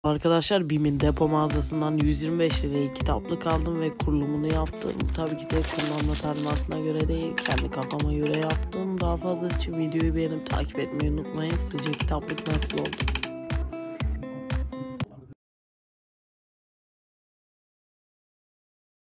Arkadaşlar BİM'in depo mağazasından 125 liraya kitaplık aldım ve kurulumunu yaptım. Tabii ki de kullanma talimatına göre değil, kendi kafama göre yaptım. Daha fazlası için videoyu beğenip takip etmeyi unutmayın. Sizce kitaplık nasıl oldu?